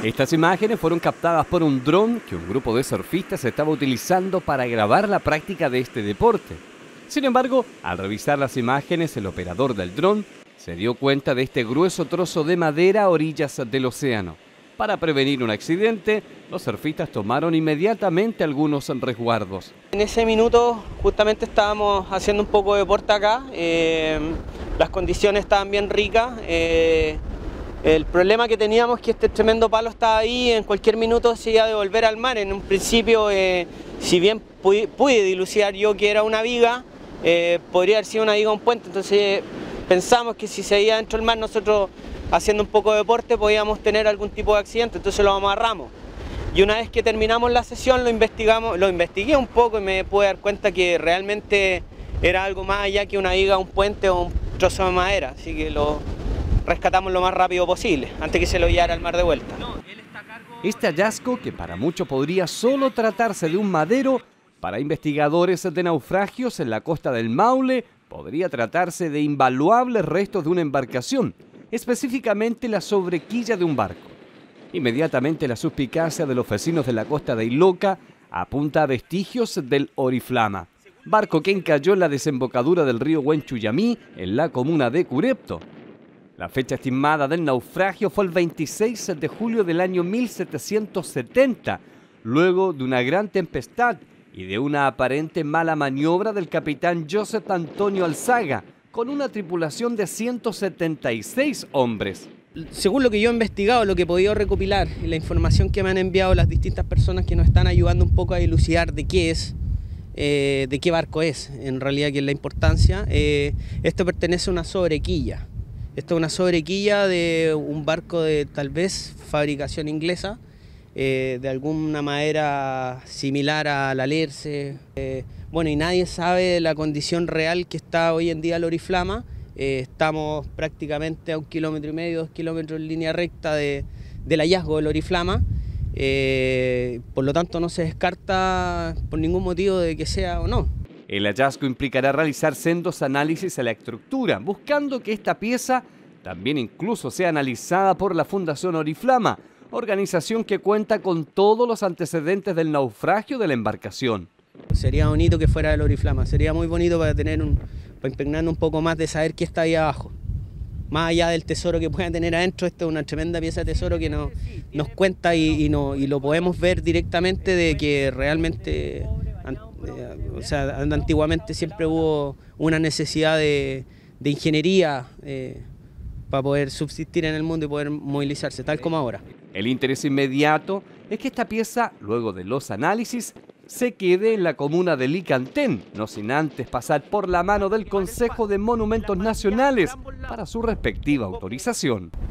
Estas imágenes fueron captadas por un dron que un grupo de surfistas estaba utilizando para grabar la práctica de este deporte. Sin embargo, al revisar las imágenes, el operador del dron se dio cuenta de este grueso trozo de madera a orillas del océano. Para prevenir un accidente, los surfistas tomaron inmediatamente algunos resguardos. En ese minuto justamente estábamos haciendo un poco de deporte acá, las condiciones estaban bien ricas, el problema que teníamos es que este tremendo palo estaba ahí, en cualquier minuto se iba a devolver al mar. En un principio, si bien pude dilucidar yo que era una viga, podría haber sido una viga o un puente, entonces pensamos que si se iba dentro del mar, nosotros haciendo un poco de deporte podíamos tener algún tipo de accidente, entonces lo amarramos. Y una vez que terminamos la sesión lo investigué un poco y me pude dar cuenta que realmente era algo más allá que una viga, un puente o un trozo de madera, así que lo rescatamos lo más rápido posible, antes que se lo llevara al mar de vuelta. Este hallazgo, que para muchos podría solo tratarse de un madero, para investigadores de naufragios en la costa del Maule podría tratarse de invaluables restos de una embarcación, específicamente la sobrequilla de un barco. Inmediatamente la suspicacia de los vecinos de la costa de Iloca apunta a vestigios del Oriflama, barco que encalló en la desembocadura del río Huenchuyamí, en la comuna de Curepto. La fecha estimada del naufragio fue el 26 de julio del año 1770, luego de una gran tempestad y de una aparente mala maniobra del capitán Joseph Antonio Alzaga, con una tripulación de 176 hombres. Según lo que yo he investigado, lo que he podido recopilar y la información que me han enviado las distintas personas que nos están ayudando un poco a dilucidar de qué es, de qué barco es, en realidad que es la importancia, esto pertenece a una sobrequilla. Esto es una sobrequilla de un barco de tal vez fabricación inglesa, de alguna madera similar a la Lerce. Bueno, y nadie sabe la condición real que está hoy en día el Oriflama. Estamos prácticamente a 1,5 kilómetros, 2 kilómetros en línea recta del hallazgo del Oriflama. Por lo tanto, no se descarta por ningún motivo de que sea o no. El hallazgo implicará realizar sendos análisis a la estructura, buscando que esta pieza también incluso sea analizada por la Fundación Oriflama, organización que cuenta con todos los antecedentes del naufragio de la embarcación. Sería bonito que fuera el Oriflama, sería muy bonito para para impregnarnos un poco más de saber qué está ahí abajo. Más allá del tesoro que puedan tener adentro, esto es una tremenda pieza de tesoro que nos cuenta y lo podemos ver directamente de que realmente, o sea, antiguamente siempre hubo una necesidad de ingeniería para poder subsistir en el mundo y poder movilizarse, tal como ahora. El interés inmediato es que esta pieza, luego de los análisis, se quede en la comuna de Licantén, no sin antes pasar por la mano del Consejo de Monumentos Nacionales para su respectiva autorización.